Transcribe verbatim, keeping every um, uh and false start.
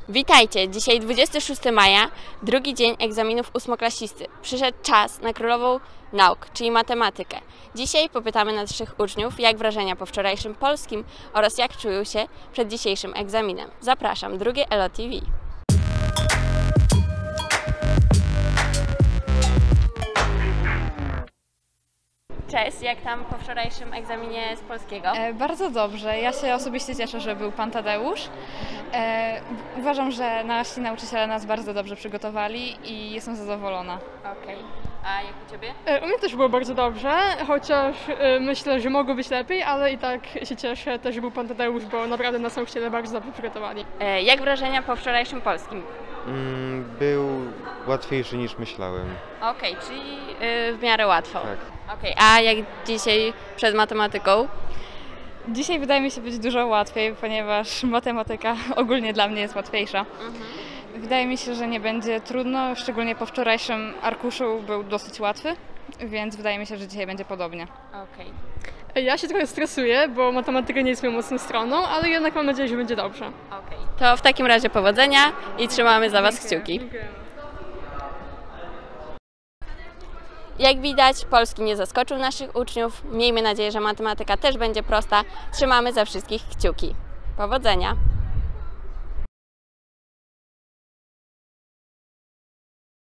Witajcie! Dzisiaj dwudziestego szóstego maja, drugi dzień egzaminów ósmoklasisty. Przyszedł czas na królową nauk, czyli matematykę. Dzisiaj popytamy naszych uczniów, jak wrażenia po wczorajszym polskim oraz jak czują się przed dzisiejszym egzaminem. Zapraszam, drugie Elo T V. Cześć, jak tam po wczorajszym egzaminie z polskiego? E, bardzo dobrze. Ja się osobiście cieszę, że był Pan Tadeusz. E, uważam, że nasi nauczyciele nas bardzo dobrze przygotowali i jestem zadowolona. Okej. A jak u Ciebie? E, U mnie też było bardzo dobrze, chociaż e, myślę, że mogło być lepiej, ale i tak się cieszę też, że był Pan Tadeusz, bo naprawdę nas nauczyciele bardzo dobrze przygotowali. E, jak wrażenia po wczorajszym polskim? Mm, był łatwiejszy niż myślałem. Okej, czyli y, w miarę łatwo. Tak. Okej, a jak dzisiaj przed matematyką? Dzisiaj wydaje mi się być dużo łatwiej, ponieważ matematyka ogólnie dla mnie jest łatwiejsza. Mhm. Wydaje mi się, że nie będzie trudno, szczególnie po wczorajszym arkuszu był dosyć łatwy, więc wydaje mi się, że dzisiaj będzie podobnie. Okej. E, Ja się trochę stresuję, bo matematyka nie jest moją mocną stroną, ale jednak mam nadzieję, że będzie dobrze. Okej. To w takim razie powodzenia i trzymamy za Was kciuki. Dziękuję. Jak widać, polski nie zaskoczył naszych uczniów. Miejmy nadzieję, że matematyka też będzie prosta. Trzymamy za wszystkich kciuki. Powodzenia!